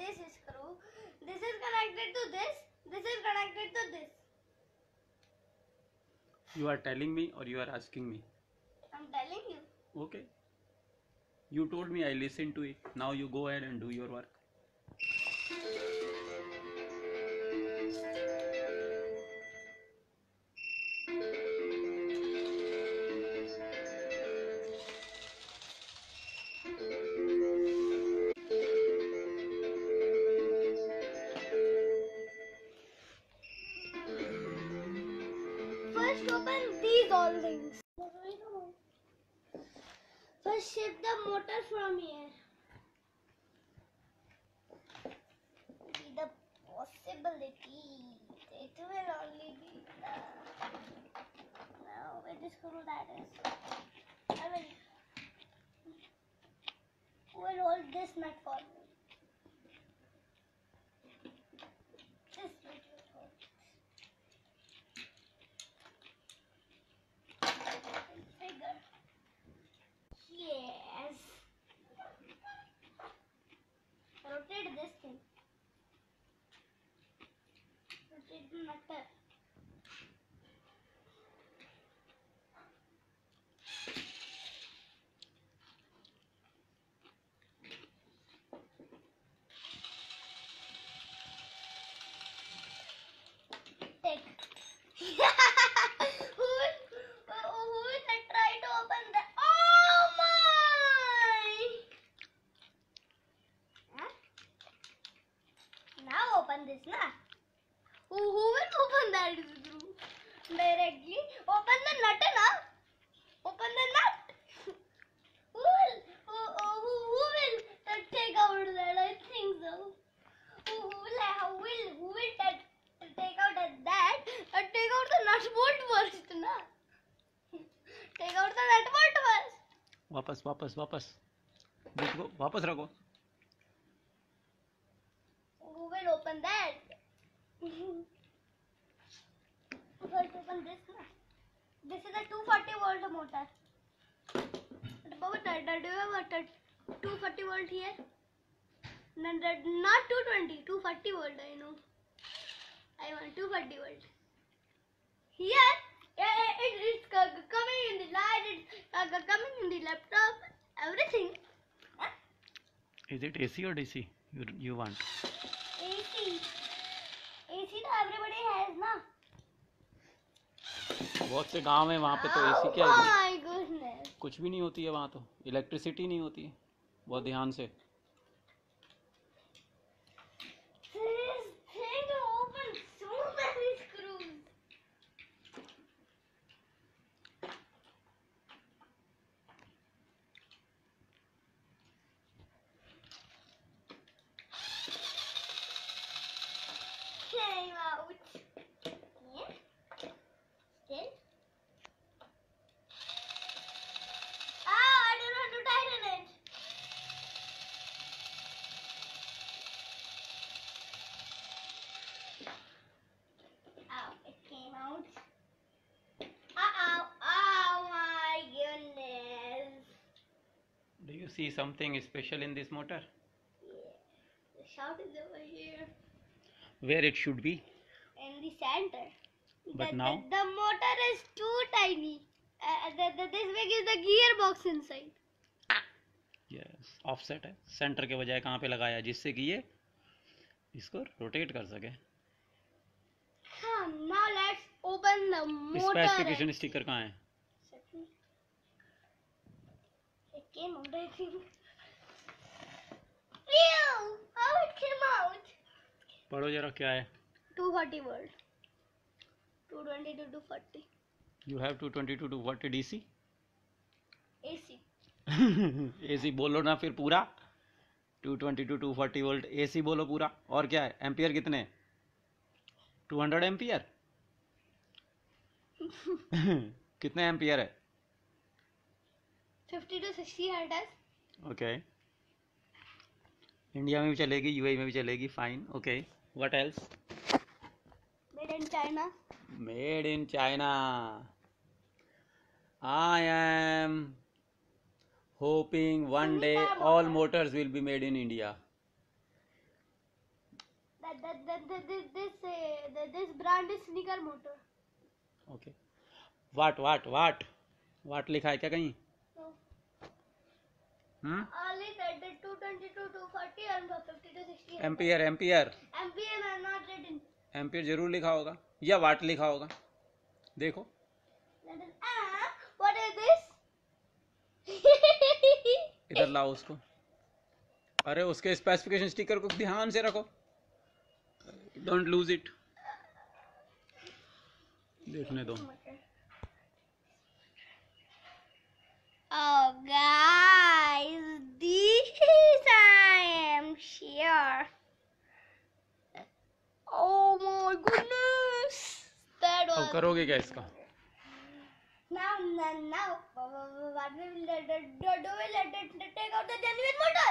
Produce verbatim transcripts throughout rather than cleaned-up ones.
this screw. This is connected to this. This is connected to this. You are telling me or you are asking me? I'm telling you. Okay. You told me, I listened to it. Now you go ahead and do your work. First open these all things. First shift the motor from here. Be the possibility. It will only be the. Now where the screw that is. I will. Who will hold this nut for me? This nut will hold. Figure. Yes. Rotate this thing. Rotate the nutter. Take. who will, who will try to open the? Oh my! Huh? Now open this, na? Who, who will open that screw? Directly open the nut, na? Open the nut. who will? Who, who, who will take out that? I think so. Who, who will? Who will? Who will take take out that? Uh, take out the nut bolt first, na? Take out the nut bolt first. वापस वापस वापस देखो वापस रखो. Who will open that? First open this, na? This is a two forty volt motor. But do you have a two forty volt here? No, not two twenty, two forty volt. I know. I want two forty volt. Here, it is coming in the light. It's coming in the laptop. Everything. Huh? Is it A C or D C? You you want? A C. A C तो everybody has ना. बहुत से गांव है वहाँ पे तो AC क्या Oh है? my goodness. कुछ भी नहीं होती है वहाँ तो. इलेक्ट्रिसिटी नहीं होती है. बहुत ध्यान से. This thing opens so many screws. Came out. Yeah. Still. Ah, I don't know how to tighten it. Ow, it came out. Uh-oh. Oh my goodness. Do you see something special in this motor? Yeah. The shout is over here. Where it should be? In the center. But the, now? The, the motor is too tiny. Uh, the, the, this big is the gearbox inside. Yes, offset है. Centre के बजाय कहाँ पे लगाया जिससे कि ये इसको रोटेट कर सके. हाँ, now let's open the motor. Specification sticker कहाँ है? It came out, I think. Ew! How it came out? पढ़ो जरा क्या है. two forty volt. two twenty to two forty. You have two twenty to two forty D C? A C. A C बोलो ना फिर पूरा. two twenty to two forty volt A C बोलो पूरा. और क्या है? एम्पियर कितने? two hundred ampere. कितने एम्पियर है? fifty to sixty hertz. Okay. India में भी चलेगी, यूएई में भी चलेगी. Fine. Okay. What else? Made in China. Made in China. I am hoping one day all motors will be made in India. that, that, that, that, this this uh, the, this brand is sneaker motor. Okay watt watt watt watt लिखा है क्या कहीं? No. Hmm Only said that two twenty-two, two forty and fifty to sixty. Ampere ampere Ampere are not written. Ampere जरूर लिखा होगा या वाट लिखा होगा, देखो. That is, ah, what is this? इधर लाओ उसको. अरे उसके स्पेसिफिकेशन स्टिकर को ध्यान से रखो, डोंट लूज इट. देखने दो. Oh guys, these I am sure. Oh my goodness, that was. अब करोगे क्या इसका? Now, now, now, what we will let it do? Do we let it take out the genuine motor?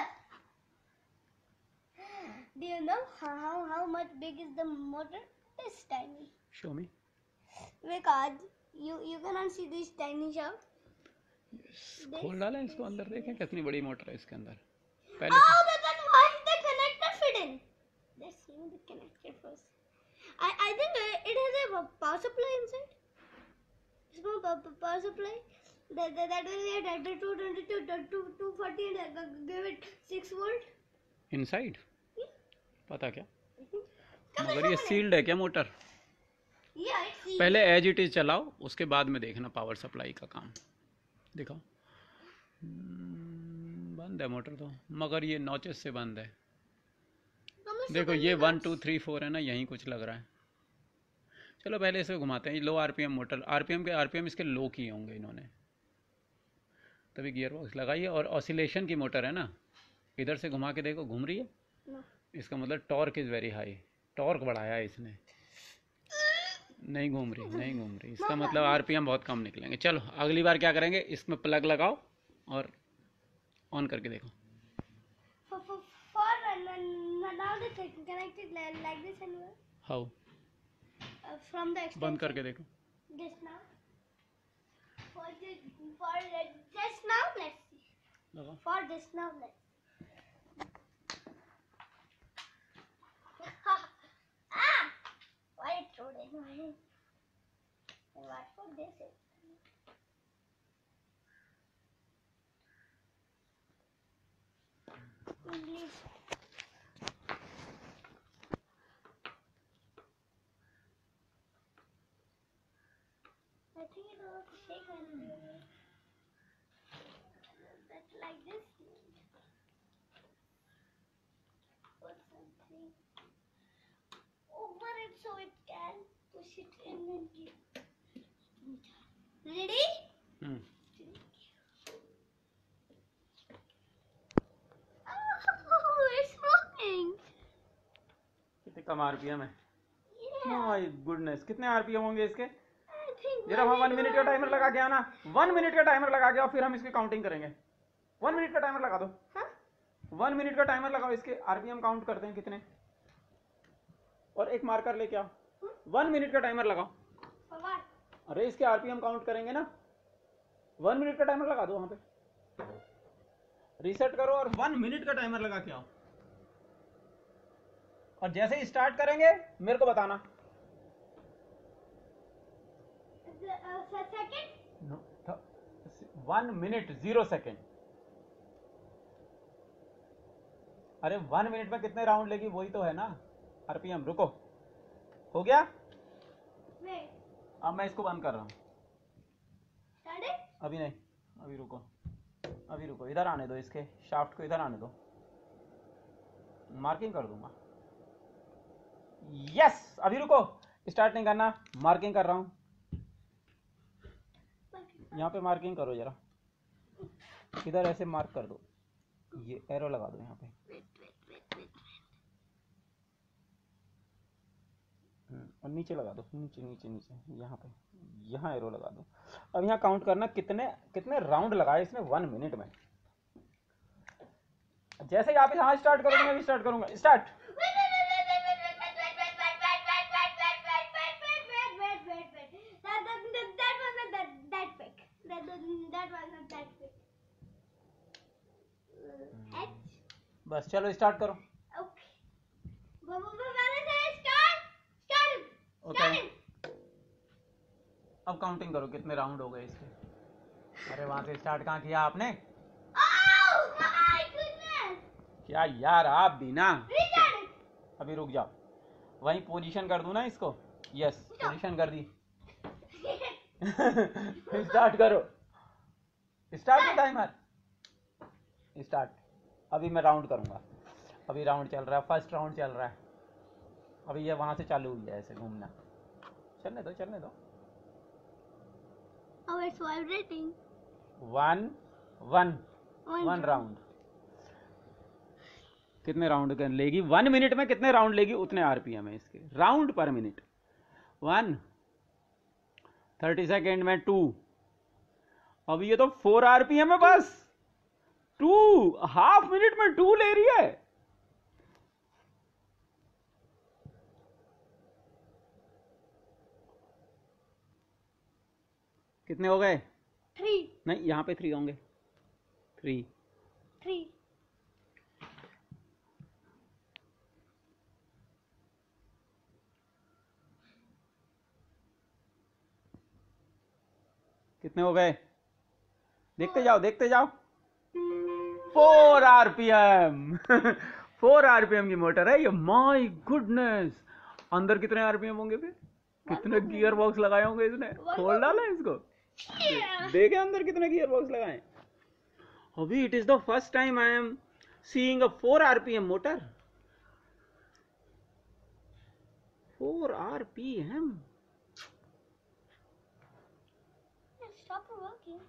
Do you know how how much big is the motor? It's tiny. Show me. Because you you cannot see this tiny shaft. खोल डाला इसको अंदर, देखें कितनी बड़ी motor है इसके अंदर. पहले Oh, but then why is the connector fit in? Let's see the connector first. I I think it has a power supply inside. Small power supply. That that that will get at two twenty-two, two two forty and give it six volt. Inside Yeah. पता क्या, Come मगर on, ये come on. Sealed है क्या motor? Yeah, it's sealed. पहले as it is चलाओ, उसके बाद में देखना पावर सप्लाई का काम. दिखाओ. हम्म, बंद है मोटर तो, मगर ये नॉचेस से बंद है. Come on, देखो second ये because- one two three four है ना, यहीं कुछ लग रहा है. चलो पहले इसे घुमाते हैं. लो आरपीएम मोटर, आरपीएम के आरपीएम इसके लो किए होंगे इन्होंने, तभी गियर बॉक्स लगाइए. और ऑसिलेशन की मोटर है ना, इधर से घुमा के देखो, घूम रही है. No. इसका मतलब torque is very high, torque बढ़ाया है इसने. नहीं घूम रही, नहीं घूम रही, इसका मतलब आरपीएम बहुत कम निकलेंगे. चलो अगली बार क्या करेंगे, इसमें प्लग लगाओ और ऑन करके देखो. For for for and then now the thing connected li- like this and well, how, uh, from the extension. बंद करके देखो. This now. For this for uh, just now let's see. लगाओ. For this now let's. Ah! Why throw it? What for this is? English. I think it will shake a little bit. That's like this. Put something over it so it can push it in and give. Ready? Hmm, Oh, it's moving. कितने कम RPM है. Yeah. My goodness, कितने RPM होंगे इसके? I think जरा one one minute minute का timer लगा के आना. वन मिनट का टाइमर लगा के आओ, फिर हम इसकी काउंटिंग करेंगे. वन मिनट का टाइमर लगा दो. Huh? वन मिनट का टाइमर लगाओ, इसके आरपीएम काउंट करते हैं कितने. और एक मार्कर लेके आओ. वन मिनट का टाइमर लगाओ. For what? अरे इसके आरपीएम काउंट करेंगे ना. वन मिनट का टाइमर लगा दो वहां पे. रीसेट करो और वन मिनट का टाइमर लगा के आओ. और जैसे ही स्टार्ट करेंगे मेरे को बताना. The, uh, se- second? One minute zero second. अरे वन मिनट में कितने राउंड लेगी वही तो है ना आरपीएम. रुको, हो गया. Wait. अब मैं इसको बंद कर रहा हूँ. Started? अभी नहीं, अभी रुको, अभी रुको. इधर आने दो, इसके शाफ्ट को इधर आने दो. मार्किंग कर दूंगा. यस, अभी रुको, स्टार्ट नहीं करना. मार्किंग कर रहा हूँ. यहाँ पे मार्किंग करो जरा. इधर ऐसे मार्क कर दो, ये एरो लगा दो यहाँ पे. हम्म, और नीचे लगा दो, नीचे नीचे नीचे यहाँ पे, यहाँ एरो लगा दो. अब यहाँ काउंट करना कितने कितने राउंड लगाए इसने वन मिनट में. जैसे ही आप यहाँ स्टार्ट करोगे मैं भी स्टार्ट करूंगा. स्टार्ट. बस चलो स्टार्ट करो. Okay. But, but, but when I okay अब काउंटिंग करो कितने राउंड हो गए इसके। अरे वहां से स्टार्ट कहाँ किया आपने? Oh my goodness! क्या यार आप भी ना। Retard! अभी रुक जाओ, वहीं पोजीशन कर दूं ना इसको। यस पोजीशन कर दी। स्टार्ट करो, स्टार्ट टाइमर स्टार्ट। अभी मैं राउंड करूंगा, अभी राउंड चल रहा है, फर्स्ट राउंड चल रहा है। अभी ये वहां से चालू हुई है ऐसे घूमना। चलने दो चलने दो। Oh, it's vibrating. One one One one round. Round. कितने राउंड कर लेगी वन मिनट में? कितने राउंड लेगी उतने आरपीएम है इसके, राउंड पर मिनट। वन थर्टी सेकेंड में टू। अब ये तो फोर आरपीएम है बस। टू हाफ मिनट में टू ले रही है। कितने हो गए? Three. नहीं यहां पे थ्री होंगे। Three Three. कितने हो गए? देखते जाओ देखते जाओ। Four RPM. फोर आरपीएम की मोटर है ये। माय गुडनेस, अंदर कितने आरपीएम होंगे फिर? कितने गियर बॉक्स लगाए होंगे इसने? खोल डाला इसको, Yeah. देखे अंदर कितने गियर बॉक्स लगाए। अभी it is the first time I am seeing a four RPM motor. Four RPM. Stop working.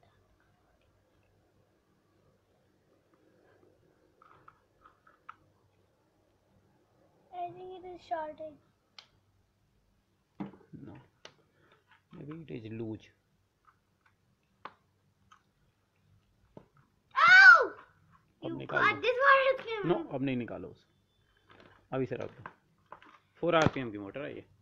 I think it is shorting. No, maybe it is loose. Ow! अब You निकाल got दो। this one. No अब नहीं निकालो उसे, अभी से रख दो। फोर आरपीएम की मोटर है ये।